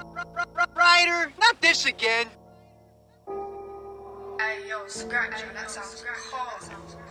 Ryder, not this again. Hey, yo, scratch, that sounds cold.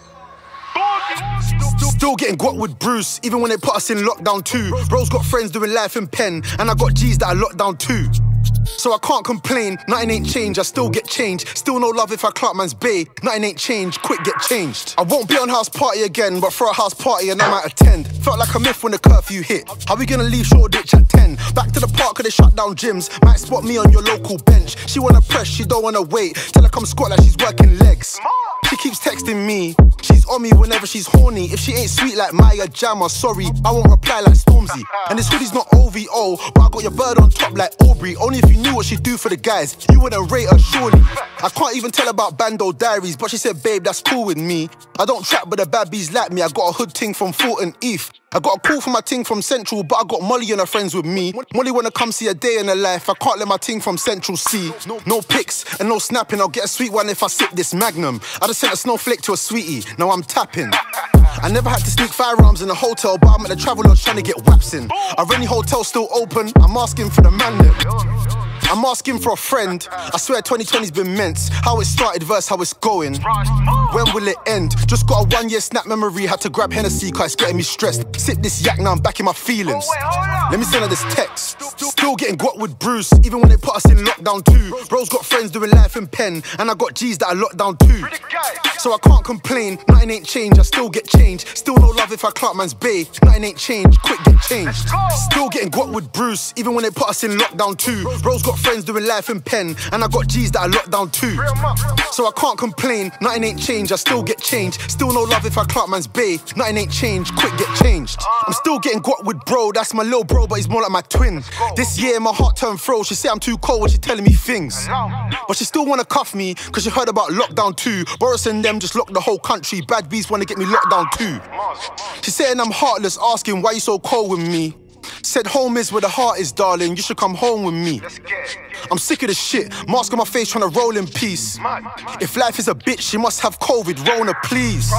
Still getting guap with Bruce, even when they put us in lockdown too. Bro's got friends doing life in pen, and I got G's that I locked down too. So I can't complain, nothing ain't changed, I still get changed. Still no love if I clock man's bay, nothing ain't changed, quick get changed. I won't be on house party again, but for a house party and I might attend. Felt like a myth when the curfew hit. How we gonna leave Shoreditch at 10? Back to the park cause they shut down gyms. Might spot me on your local bench. She wanna press, she don't wanna wait. Tell her come squat like she's working legs. She keeps texting me, she's on me whenever she's horny. If she ain't sweet like Maya Jama, sorry, I won't reply like Stormzy. And this hoodie's not OVO, but I got your bird on top like Aubrey. Only if you knew what she do for the guys, you wouldn't rate her surely. I can't even tell about Bando Diaries, but she said, babe, that's cool with me. I don't trap, but the bad bees like me. I got a hood ting from Fulton Eve. I got a call from my ting from Central, but I got Molly and her friends with me. Molly wanna come see a day in her life, I can't let my ting from Central see. No pics and no snapping, I'll get a sweet one if I sip this Magnum. I just sent a snowflake to a sweetie, now I'm tapping. I never had to sneak firearms in a hotel, but I'm at the travel lodge trying to get waps in. Are any hotels still open? I'm asking for the man there. I'm asking for a friend. I swear 2020's been men's. How it started versus how it's going. When will it end? Just got a 1 year snap memory. Had to grab Hennessy cause it's getting me stressed. Sip this yak now I'm back in my feelings. Let me send her this text. Still getting guap with Bruce, even when they put us in lockdown too. Bro's got friends doing life in pen, and I got G's that I locked down too. So I can't complain, nothing ain't changed, I still get changed. Still no love if I clock man's bay, nothing ain't changed, quick get changed. Still getting guap with Bruce, even when they put us in lockdown too. Bro's got friends doing life in pen, and I got G's that I locked down too. So I can't complain, nothing ain't changed, I still get changed. Still no love if I clock man's bay, nothing ain't changed, quick get changed. I'm still getting guap with bro, that's my little bro, but he's more like my twin. This year my heart turned fro, she say I'm too cold when she telling me things. But she still wanna cuff me, cause she heard about lockdown too. Boris and them just locked the whole country, bad bees wanna get me locked down too. She saying I'm heartless, asking why you so cold with me. Said home is where the heart is, darling, you should come home with me. I'm sick of this shit, mask on my face trying to roll in peace. If life is a bitch, she must have COVID, Rona please.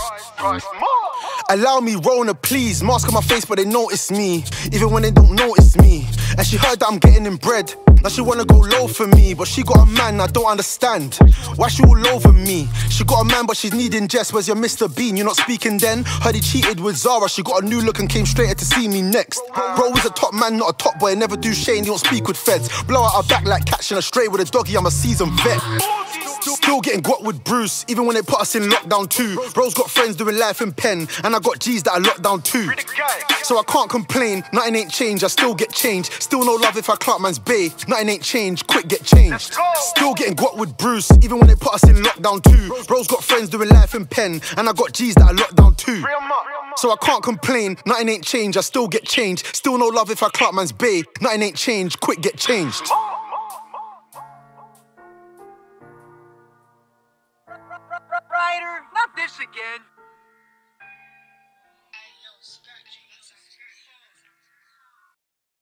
Allow me, Rona please, mask on my face but they notice me, even when they don't notice me. And she heard that I'm getting in bread, now she wanna go low for me. But she got a man, I don't understand why she all over me. She got a man but she's needing Jess, where's your Mr. Bean? You're not speaking then? Heard he cheated with Zara, she got a new look and came straight to see me next. Bro is a top man, not a top boy, never do Shane, he don't speak with feds. Blow out her back like catching a stray with a doggy, I'm a seasoned vet. Still getting guap with Bruce, even when they put us in lockdown too. Bro's got friends doing life in pen, and I got G's that I locked down too. So I can't complain, nothing ain't changed, I still get changed. Still no love if I clock man's bay, nothing ain't changed, quick get changed. Still getting guap with Bruce, even when they put us in lockdown too. Bro's got friends doing life in pen, and I got G's that I locked down too. So I can't complain, nothing ain't changed, I still get changed. Still no love if I clock man's bay, nothing ain't changed, quick get changed. Ryder, not this again.